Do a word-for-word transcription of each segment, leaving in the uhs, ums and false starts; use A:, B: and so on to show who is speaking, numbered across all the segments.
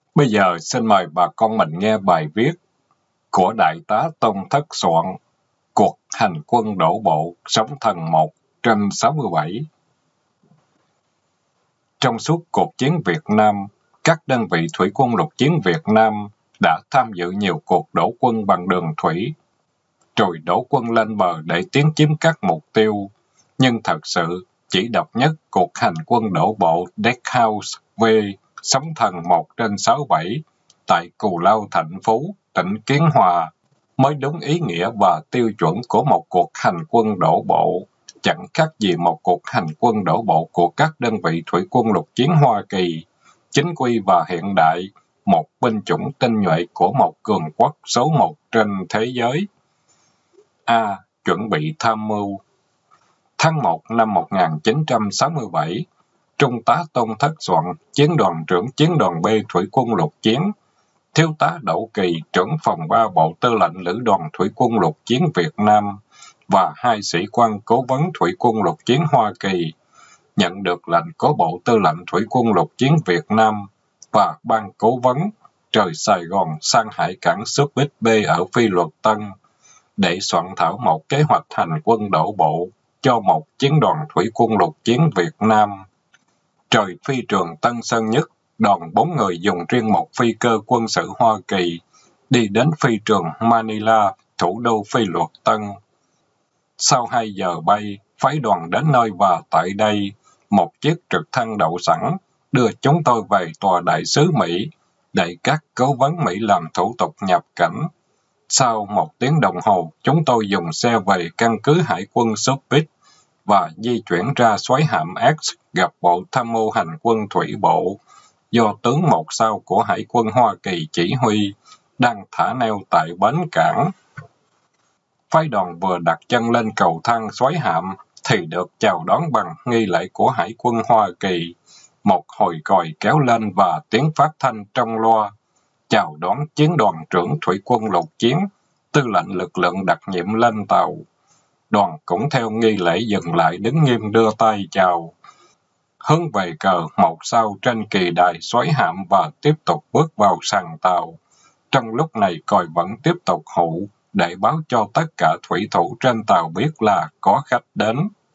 A: Bây giờ xin mời bà con mình nghe bài viết của Đại tá Tôn Thất Soạn, Cuộc hành quân đổ bộ sóng thần một trên sáu mươi bảy. Trong suốt cuộc chiến Việt Nam, các đơn vị thủy quân lục chiến Việt Nam đã tham dự nhiều cuộc đổ quân bằng đường thủy, rồi đổ quân lên bờ để tiến chiếm các mục tiêu. Nhưng thật sự, chỉ độc nhất cuộc hành quân đổ bộ Deck House V sóng thần một trên sáu mươi bảy tại Cù Lao Thạnh Phú, tỉnh Kiến Hòa mới đúng ý nghĩa và tiêu chuẩn của một cuộc hành quân đổ bộ, chẳng khác gì một cuộc hành quân đổ bộ của các đơn vị thủy quân lục chiến Hoa Kỳ, chính quy và hiện đại, một binh chủng tinh nhuệ của một cường quốc số một trên thế giới. A. Chuẩn bị tham mưu. Tháng một năm một nghìn chín trăm sáu mươi bảy, Trung tá Tôn Thất Soạn, chiến đoàn trưởng chiến đoàn B thủy quân lục chiến, Thiếu tá Đỗ Kỳ, trưởng phòng ba Bộ Tư lệnh Lữ đoàn Thủy quân lục chiến Việt Nam và hai sĩ quan cố vấn Thủy quân lục chiến Hoa Kỳ nhận được lệnh của Bộ Tư lệnh Thủy quân lục chiến Việt Nam và ban cố vấn rời Sài Gòn sang hải cảng Subic Bay ở Phi Luật Tân để soạn thảo một kế hoạch hành quân đổ bộ cho một chiến đoàn Thủy quân lục chiến Việt Nam. Trời phi trường Tân Sơn Nhất, đoàn bốn người dùng riêng một phi cơ quân sự Hoa Kỳ đi đến phi trường Manila, thủ đô Phi Luật Tân. Sau hai giờ bay, phái đoàn đến nơi và tại đây, một chiếc trực thăng đậu sẵn đưa chúng tôi về tòa đại sứ Mỹ để các cố vấn Mỹ làm thủ tục nhập cảnh. Sau một tiếng đồng hồ, chúng tôi dùng xe về căn cứ hải quân Subic và di chuyển ra xoáy hạm X gặp Bộ Tham mưu Hành quân Thủy bộ do tướng một sao của Hải quân Hoa Kỳ chỉ huy, đang thả neo tại bến cảng. Phái đoàn vừa đặt chân lên cầu thang xoáy hạm thì được chào đón bằng nghi lễ của Hải quân Hoa Kỳ. Một hồi còi kéo lên và tiếng phát thanh trong loa chào đón chiến đoàn trưởng thủy quân lục chiến, tư lệnh lực lượng đặc nhiệm lên tàu. Đoàn cũng theo nghi lễ dừng lại đứng nghiêm đưa tay chào, hướng về cờ một sao trên kỳ đài xoáy hạm và tiếp tục bước vào sàn tàu. Trong lúc này còi vẫn tiếp tục hụ để báo cho tất cả thủy thủ trên tàu biết là có khách đến.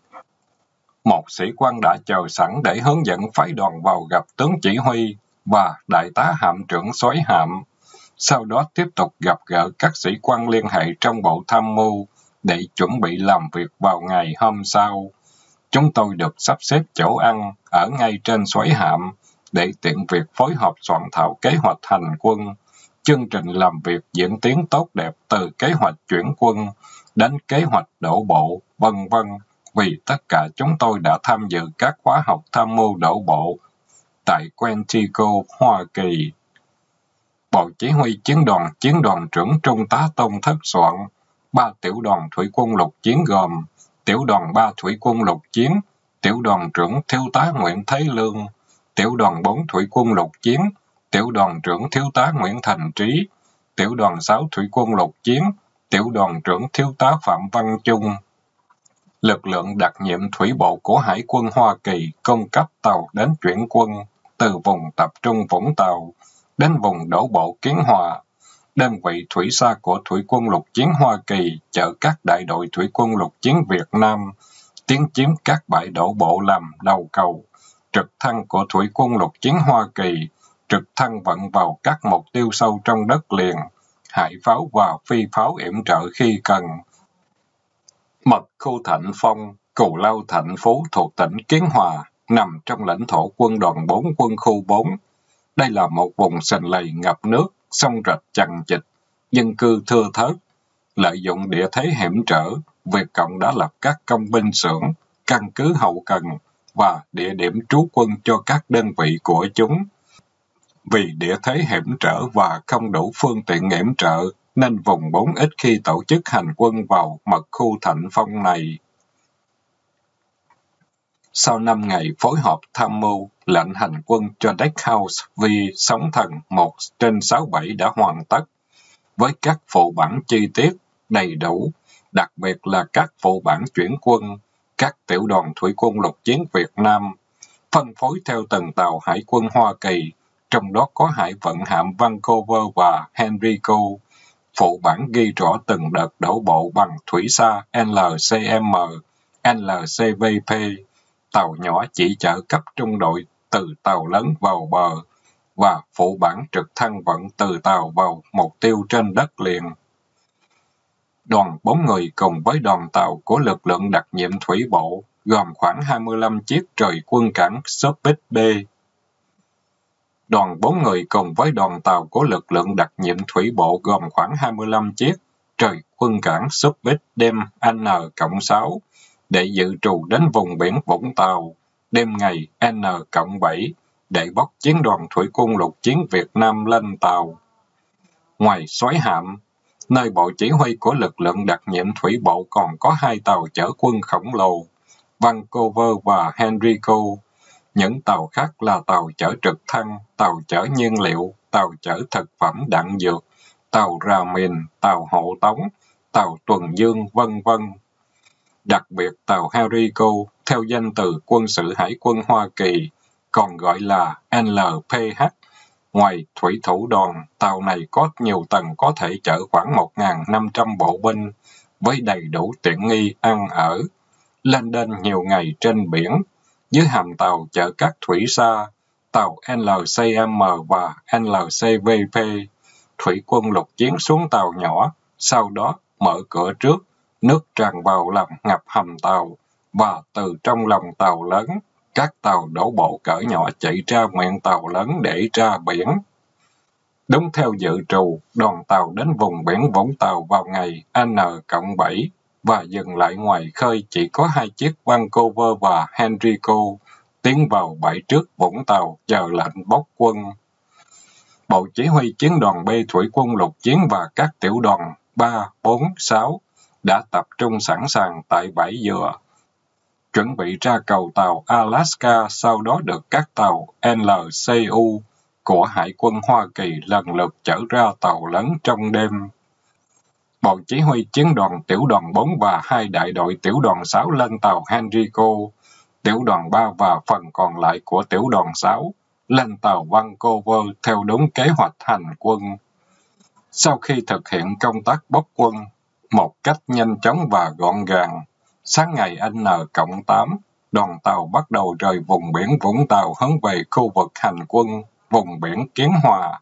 A: Một sĩ quan đã chờ sẵn để hướng dẫn phái đoàn vào gặp tướng chỉ huy và đại tá hạm trưởng xoáy hạm. Sau đó tiếp tục gặp gỡ các sĩ quan liên hệ trong Bộ Tham mưu để chuẩn bị làm việc vào ngày hôm sau. Chúng tôi được sắp xếp chỗ ăn ở ngay trên xoáy hạm để tiện việc phối hợp soạn thảo kế hoạch hành quân. Chương trình làm việc diễn tiến tốt đẹp từ kế hoạch chuyển quân đến kế hoạch đổ bộ, vân vân, vì tất cả chúng tôi đã tham dự các khóa học tham mưu đổ bộ tại Quantico, Hoa Kỳ. Bộ Chỉ huy Chiến đoàn Chiến đoàn trưởng Trung tá Tôn Thất Soạn, ba tiểu đoàn thủy quân lục chiến gồm tiểu đoàn ba thủy quân lục chiến, tiểu đoàn trưởng thiếu tá Nguyễn Thế Lương, tiểu đoàn bốn thủy quân lục chiến, tiểu đoàn trưởng thiếu tá Nguyễn Thành Trí, tiểu đoàn sáu thủy quân lục chiến, tiểu đoàn trưởng thiếu tá Phạm Văn Trung. Lực lượng đặc nhiệm thủy bộ của Hải quân Hoa Kỳ cung cấp tàu đến chuyển quân từ vùng tập trung Vũng Tàu đến vùng đổ bộ Kiến Hòa. Đơn vị thủy xa của Thủy quân lục chiến Hoa Kỳ chở các đại đội Thủy quân lục chiến Việt Nam tiến chiếm các bãi đổ bộ làm đầu cầu. Trực thăng của Thủy quân lục chiến Hoa Kỳ trực thăng vận vào các mục tiêu sâu trong đất liền, hải pháo và phi pháo yểm trợ khi cần. Mật khu Thạnh Phong, Cù Lao Thạnh Phú thuộc tỉnh Kiến Hòa, nằm trong lãnh thổ quân đoàn bốn quân khu bốn. Đây là một vùng sình lầy ngập nước, sông rạch chằng chịt, dân cư thưa thớt. Lợi dụng địa thế hiểm trở, Việt Cộng đã lập các công binh xưởng, căn cứ hậu cần và địa điểm trú quân cho các đơn vị của chúng. Vì địa thế hiểm trở và không đủ phương tiện yểm trợ, nên vùng bốn ít khi tổ chức hành quân vào mật khu Thạnh Phong này. Sau năm ngày phối hợp tham mưu, lệnh hành quân cho Deck House V sóng thần một trên sáu bảy đã hoàn tất, với các phụ bản chi tiết, đầy đủ, đặc biệt là các phụ bản chuyển quân, các tiểu đoàn thủy quân lục chiến Việt Nam, phân phối theo từng tàu Hải quân Hoa Kỳ, trong đó có hải vận hạm Vancouver và Henrico. Phụ bản ghi rõ từng đợt đổ bộ bằng thủy xa L C M, L C V P, tàu nhỏ chỉ chở cấp trung đội từ tàu lớn vào bờ, và phụ bản trực thăng vận từ tàu vào mục tiêu trên đất liền. Đoàn bốn người cùng với đoàn tàu của lực lượng đặc nhiệm thủy bộ, gồm khoảng hai mươi lăm chiếc rời quân cảng Subic Bay. Đoàn bốn người cùng với đoàn tàu của lực lượng đặc nhiệm thủy bộ gồm khoảng hai mươi lăm chiếc rời quân cảng Subic đêm N cộng sáu để dự trù đến vùng biển Vũng Tàu đêm ngày N cộng bảy để bốc chiến đoàn thủy quân lục chiến Việt Nam lên tàu. Ngoài soái hạm, nơi bộ chỉ huy của lực lượng đặc nhiệm thủy bộ còn có hai tàu chở quân khổng lồ, Vancouver và Henrico. Những tàu khác là tàu chở trực thăng, tàu chở nhiên liệu, tàu chở thực phẩm đạn dược, tàu rà mìn, tàu hộ tống, tàu tuần dương, vân vân. Đặc biệt tàu Henrico, theo danh từ quân sự Hải quân Hoa Kỳ, còn gọi là L P H. Ngoài thủy thủ đoàn, tàu này có nhiều tầng có thể chở khoảng một nghìn năm trăm bộ binh, với đầy đủ tiện nghi ăn ở, lên đên nhiều ngày trên biển. Dưới hầm tàu chở các thủy xa, tàu L C M và L C V P, thủy quân lục chiến xuống tàu nhỏ, sau đó mở cửa trước, nước tràn vào làm ngập hầm tàu, và từ trong lòng tàu lớn, các tàu đổ bộ cỡ nhỏ chạy ra miệng tàu lớn để ra biển. Đúng theo dự trù, đoàn tàu đến vùng biển Vũng Tàu vào ngày N cộng bảy và dừng lại ngoài khơi chỉ có hai chiếc Vancouver và Henrico, tiến vào bãi trước Vũng Tàu chờ lệnh bốc quân. Bộ chỉ huy chiến đoàn B thủy quân lục chiến và các tiểu đoàn ba, bốn, sáu đã tập trung sẵn sàng tại bãi Dừa, chuẩn bị ra cầu tàu Alaska, sau đó được các tàu L C U của Hải quân Hoa Kỳ lần lượt chở ra tàu lớn trong đêm. Bộ chỉ huy chiến đoàn tiểu đoàn bốn và hai đại đội tiểu đoàn sáu lên tàu Henrico, tiểu đoàn ba và phần còn lại của tiểu đoàn sáu lên tàu Vancouver theo đúng kế hoạch hành quân. Sau khi thực hiện công tác bốc quân một cách nhanh chóng và gọn gàng, sáng ngày N cộng tám, đoàn tàu bắt đầu rời vùng biển Vũng Tàu hướng về khu vực hành quân, vùng biển Kiến Hòa.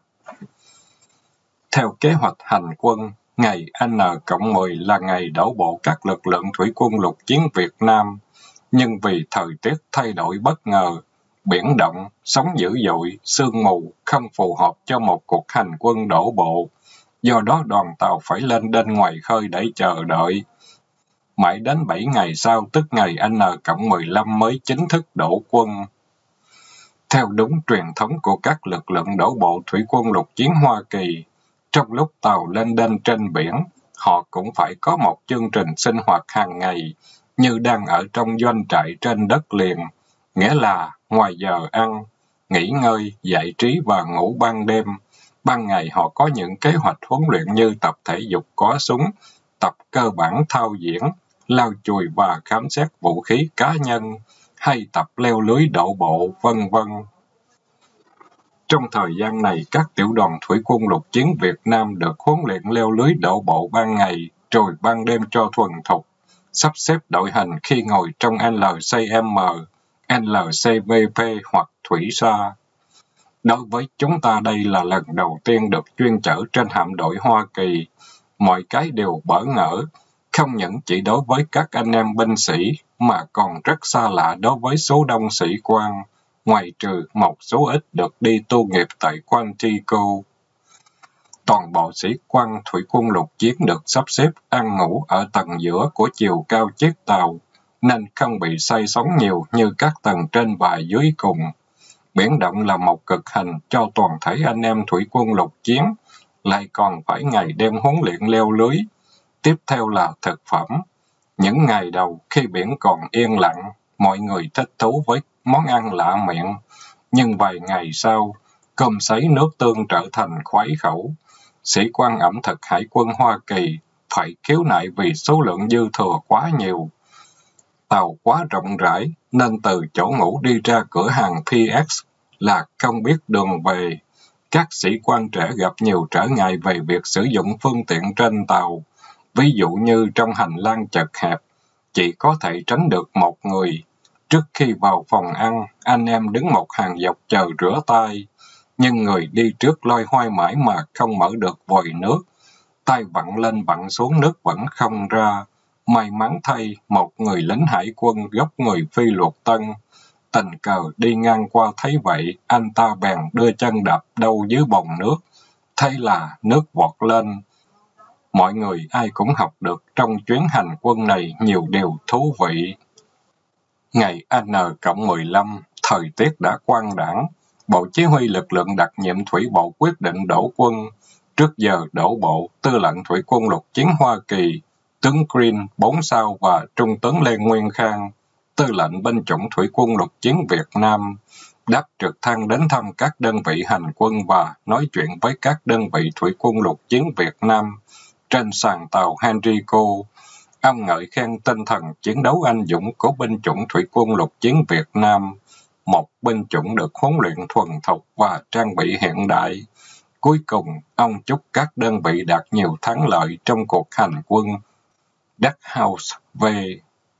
A: Theo kế hoạch hành quân, ngày N cộng mười là ngày đổ bộ các lực lượng thủy quân lục chiến Việt Nam, nhưng vì thời tiết thay đổi bất ngờ, biển động, sóng dữ dội, sương mù không phù hợp cho một cuộc hành quân đổ bộ, do đó đoàn tàu phải lên đên ngoài khơi để chờ đợi. Mãi đến bảy ngày sau, tức ngày N cộng mười lăm mới chính thức đổ quân. Theo đúng truyền thống của các lực lượng đổ bộ thủy quân lục chiến Hoa Kỳ, trong lúc tàu lên đên trên biển, họ cũng phải có một chương trình sinh hoạt hàng ngày, như đang ở trong doanh trại trên đất liền, nghĩa là ngoài giờ ăn, nghỉ ngơi, giải trí và ngủ ban đêm. Ban ngày họ có những kế hoạch huấn luyện như tập thể dục có súng, tập cơ bản thao diễn, lau chùi và khám xét vũ khí cá nhân, hay tập leo lưới đổ bộ, vân vân. Trong thời gian này, các tiểu đoàn thủy quân lục chiến Việt Nam được huấn luyện leo lưới đổ bộ ban ngày, rồi ban đêm cho thuần thục, sắp xếp đội hình khi ngồi trong L C M, L C V P hoặc thủy xa. Đối với chúng ta đây là lần đầu tiên được chuyên chở trên hạm đội Hoa Kỳ. Mọi cái đều bỡ ngỡ, không những chỉ đối với các anh em binh sĩ, mà còn rất xa lạ đối với số đông sĩ quan, ngoài trừ một số ít được đi tu nghiệp tại Quantico. Toàn bộ sĩ quan thủy quân lục chiến được sắp xếp ăn ngủ ở tầng giữa của chiều cao chiếc tàu, nên không bị say sóng nhiều như các tầng trên và dưới cùng. Biển động là một cực hình cho toàn thể anh em thủy quân lục chiến, lại còn phải ngày đêm huấn luyện leo lưới. Tiếp theo là thực phẩm. Những ngày đầu khi biển còn yên lặng, mọi người thích thú với món ăn lạ miệng, nhưng vài ngày sau, cơm sấy nước tương trở thành khoái khẩu. Sĩ quan ẩm thực Hải quân Hoa Kỳ phải khiếu nại vì số lượng dư thừa quá nhiều. Tàu quá rộng rãi, nên từ chỗ ngủ đi ra cửa hàng P X là không biết đường về. Các sĩ quan trẻ gặp nhiều trở ngại về việc sử dụng phương tiện trên tàu. Ví dụ như trong hành lang chật hẹp, chỉ có thể tránh được một người. Trước khi vào phòng ăn, anh em đứng một hàng dọc chờ rửa tay. Nhưng người đi trước loay hoay mãi mà không mở được vòi nước. Tay vặn lên vặn xuống nước vẫn không ra. May mắn thay, một người lính hải quân gốc người Phi Luật Tân tình cờ đi ngang qua thấy vậy, anh ta bèn đưa chân đạp đâu dưới bồn nước. Thế là nước vọt lên. Mọi người ai cũng học được trong chuyến hành quân này nhiều điều thú vị. Ngày N cộng mười lăm, thời tiết đã quang đãng. Bộ Chỉ huy lực lượng đặc nhiệm thủy bộ quyết định đổ quân. Trước giờ đổ bộ, Tư lệnh Thủy quân lục chiến Hoa Kỳ, tướng Green, bốn sao và Trung tướng Lê Nguyên Khang, Tư lệnh binh chủng Thủy quân lục chiến Việt Nam, đáp trực thăng đến thăm các đơn vị hành quân và nói chuyện với các đơn vị Thủy quân lục chiến Việt Nam trên sàn tàu Henrico. Ông ngợi khen tinh thần chiến đấu anh dũng của binh chủng Thủy quân lục chiến Việt Nam, một binh chủng được huấn luyện thuần thục và trang bị hiện đại. Cuối cùng, ông chúc các đơn vị đạt nhiều thắng lợi trong cuộc hành quân. Dachau về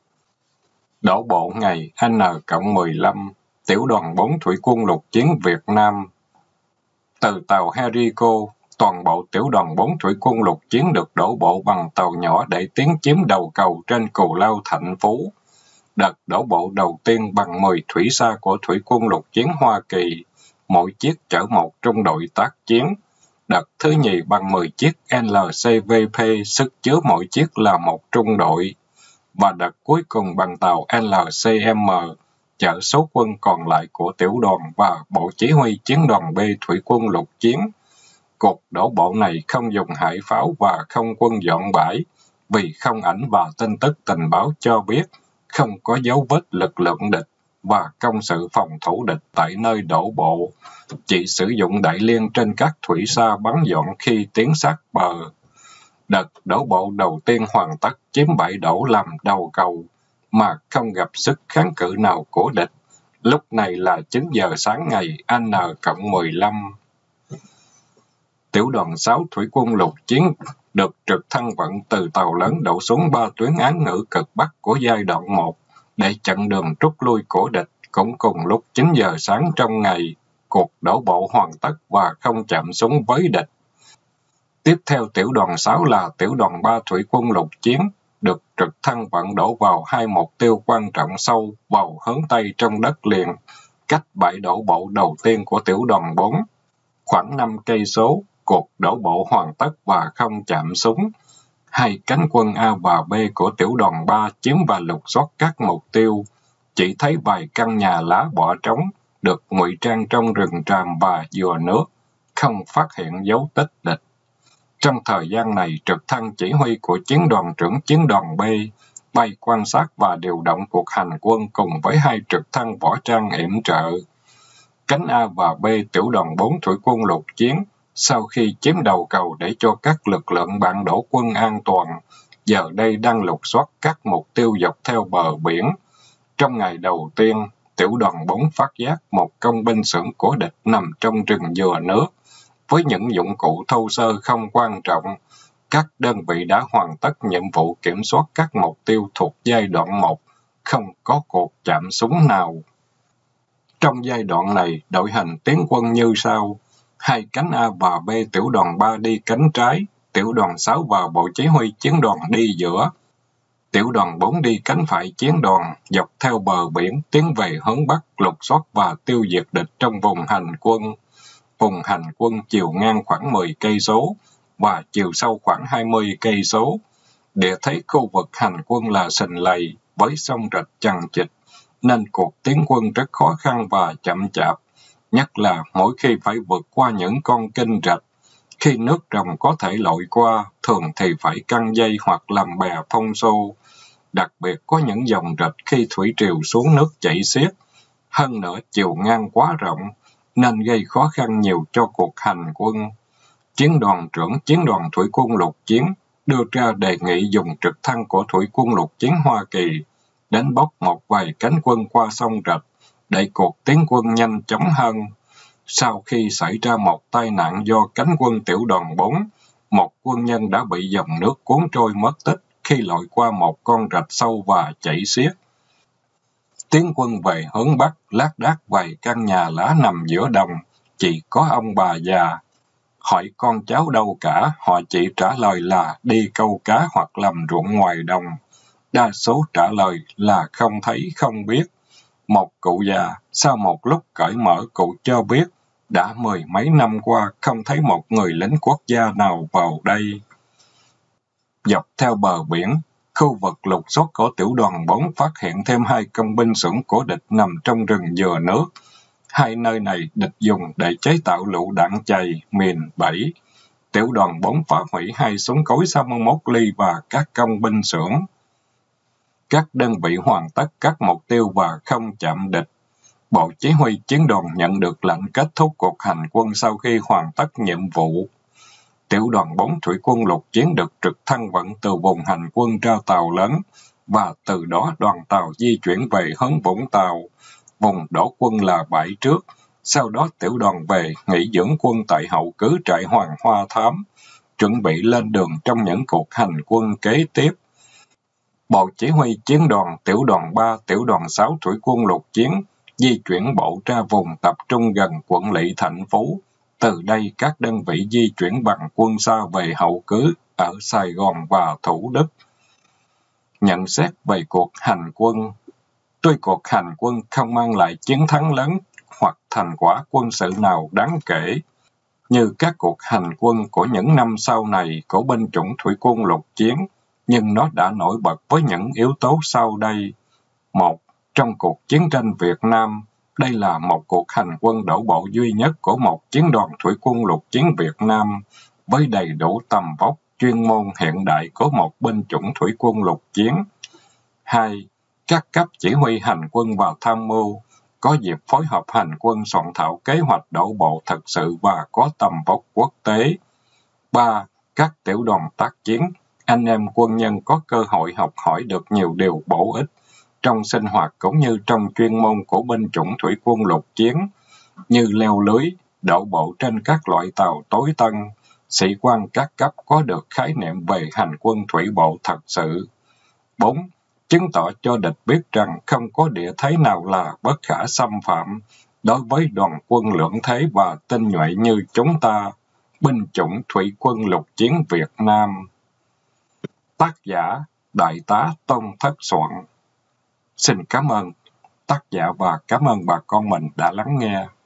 A: đổ bộ ngày N cộng mười lăm, tiểu đoàn bốn Thủy quân lục chiến Việt Nam. Từ tàu Henrico, toàn bộ tiểu đoàn bốn Thủy quân lục chiến được đổ bộ bằng tàu nhỏ để tiến chiếm đầu cầu trên Cù Lao Thạnh Phú. Đợt đổ bộ đầu tiên bằng mười thủy xa của Thủy quân lục chiến Hoa Kỳ, mỗi chiếc chở một trung đội tác chiến. Đợt thứ nhì bằng mười chiếc L C V P, sức chứa mỗi chiếc là một trung đội. Và đợt cuối cùng bằng tàu L C M, chở số quân còn lại của tiểu đoàn và Bộ Chỉ huy Chiến đoàn B Thủy quân lục chiến. Cuộc đổ bộ này không dùng hải pháo và không quân dọn bãi, vì không ảnh và tin tức tình báo cho biết không có dấu vết lực lượng địch và công sự phòng thủ địch tại nơi đổ bộ, chỉ sử dụng đại liên trên các thủy xa bắn dọn khi tiến sát bờ. Đợt đổ bộ đầu tiên hoàn tất chiếm bãi đổ làm đầu cầu, mà không gặp sức kháng cự nào của địch. Lúc này là chín giờ sáng ngày N cộng mười lăm. Tiểu đoàn sáu Thủy quân lục chiến được trực thăng vận từ tàu lớn đổ xuống ba tuyến án ngữ cực Bắc của giai đoạn một để chặn đường rút lui của địch. Cũng cùng lúc chín giờ sáng trong ngày, cuộc đổ bộ hoàn tất và không chạm súng với địch. Tiếp theo tiểu đoàn sáu là tiểu đoàn ba Thủy quân lục chiến, được trực thăng vận đổ vào hai mục tiêu quan trọng sâu vào hướng Tây trong đất liền, cách bãi đổ bộ đầu tiên của tiểu đoàn bốn. Khoảng năm cây số, cuộc đổ bộ hoàn tất và không chạm súng. Hai cánh quân A và B của tiểu đoàn ba chiếm và lục soát các mục tiêu. Chỉ thấy vài căn nhà lá bỏ trống, được ngụy trang trong rừng tràm và dừa nước, không phát hiện dấu tích địch. Trong thời gian này, trực thăng chỉ huy của chiến đoàn trưởng chiến đoàn B bay quan sát và điều động cuộc hành quân cùng với hai trực thăng võ trang yểm trợ. Cánh A và B tiểu đoàn bốn Thủy quân lục chiến, sau khi chiếm đầu cầu để cho các lực lượng bạn đổ quân an toàn, giờ đây đang lục soát các mục tiêu dọc theo bờ biển. Trong ngày đầu tiên, tiểu đoàn bốn phát giác một công binh xưởng của địch nằm trong rừng dừa nước. Với những dụng cụ thô sơ không quan trọng, các đơn vị đã hoàn tất nhiệm vụ kiểm soát các mục tiêu thuộc giai đoạn một, không có cuộc chạm súng nào. Trong giai đoạn này, đội hình tiến quân như sau. Hai cánh A và B tiểu đoàn ba đi cánh trái, tiểu đoàn sáu và Bộ Chỉ huy Chiến đoàn đi giữa. Tiểu đoàn bốn đi cánh phải chiến đoàn, dọc theo bờ biển, tiến về hướng Bắc lục soát và tiêu diệt địch trong vùng hành quân. Vùng hành quân chiều ngang khoảng mười cây số và chiều sâu khoảng hai mươi cây số. Địa thế khu vực hành quân là sình lầy với sông rạch chằng chịt, nên cuộc tiến quân rất khó khăn và chậm chạp, nhất là mỗi khi phải vượt qua những con kênh rạch. Khi nước rồng có thể lội qua, thường thì phải căng dây hoặc làm bè phong xô. Đặc biệt có những dòng rạch khi thủy triều xuống nước chảy xiết. Hơn nữa chiều ngang quá rộng, nên gây khó khăn nhiều cho cuộc hành quân. Chiến đoàn trưởng chiến đoàn Thủy quân lục chiến đưa ra đề nghị dùng trực thăng của Thủy quân lục chiến Hoa Kỳ đến bốc một vài cánh quân qua sông rạch để cuộc tiến quân nhanh chóng hơn. Sau khi xảy ra một tai nạn do cánh quân tiểu đoàn bốn, một quân nhân đã bị dòng nước cuốn trôi mất tích khi lội qua một con rạch sâu và chảy xiết. Tiến quân về hướng Bắc, lác đác vài căn nhà lá nằm giữa đồng, chỉ có ông bà già. Hỏi con cháu đâu cả, họ chỉ trả lời là đi câu cá hoặc làm ruộng ngoài đồng. Đa số trả lời là không thấy, không biết. Một cụ già, sau một lúc cởi mở, cụ cho biết, đã mười mấy năm qua không thấy một người lính quốc gia nào vào đây. Dọc theo bờ biển, khu vực lục soát của tiểu đoàn bốn phát hiện thêm hai công binh xưởng của địch nằm trong rừng dừa nước. Hai nơi này địch dùng để chế tạo lựu đạn chày, mìn, bẫy. Tiểu đoàn bốn phá hủy hai súng cối sáu mươi mốt ly và các công binh xưởng. Các đơn vị hoàn tất các mục tiêu và không chạm địch. Bộ chỉ huy chiến đoàn nhận được lệnh kết thúc cuộc hành quân sau khi hoàn tất nhiệm vụ. Tiểu đoàn bốn thủy quân lục chiến được trực thăng vận từ vùng hành quân ra tàu lớn, và từ đó đoàn tàu di chuyển về hướng Vũng Tàu. Vùng đổ quân là bãi trước, sau đó tiểu đoàn về nghỉ dưỡng quân tại hậu cứ trại Hoàng Hoa Thám, chuẩn bị lên đường trong những cuộc hành quân kế tiếp. Bộ chỉ huy chiến đoàn tiểu đoàn ba, tiểu đoàn sáu thủy quân lục chiến di chuyển bộ ra vùng tập trung gần quận lỵ Thạnh Phú. Từ đây các đơn vị di chuyển bằng quân xa về hậu cứ ở Sài Gòn và Thủ Đức. Nhận xét về cuộc hành quân. Tuy cuộc hành quân không mang lại chiến thắng lớn hoặc thành quả quân sự nào đáng kể, như các cuộc hành quân của những năm sau này của binh chủng thủy quân lục chiến, nhưng nó đã nổi bật với những yếu tố sau đây. Một, trong cuộc chiến tranh Việt Nam, đây là một cuộc hành quân đổ bộ duy nhất của một chiến đoàn thủy quân lục chiến Việt Nam, với đầy đủ tầm vóc, chuyên môn hiện đại của một binh chủng thủy quân lục chiến. Hai, các cấp chỉ huy hành quân và tham mưu có dịp phối hợp hành quân soạn thảo kế hoạch đổ bộ thật sự và có tầm vóc quốc tế. Ba, các tiểu đoàn tác chiến, anh em quân nhân có cơ hội học hỏi được nhiều điều bổ ích trong sinh hoạt cũng như trong chuyên môn của binh chủng thủy quân lục chiến, như leo lưới, đổ bộ trên các loại tàu tối tân. Sĩ quan các cấp có được khái niệm về hành quân thủy bộ thật sự. Bốn, chứng tỏ cho địch biết rằng không có địa thế nào là bất khả xâm phạm đối với đoàn quân lưỡng thế và tinh nhuệ như chúng ta, binh chủng thủy quân lục chiến Việt Nam. Tác giả Đại tá Tôn Thất Soạn. Xin cảm ơn tác giả và cảm ơn bà con mình đã lắng nghe.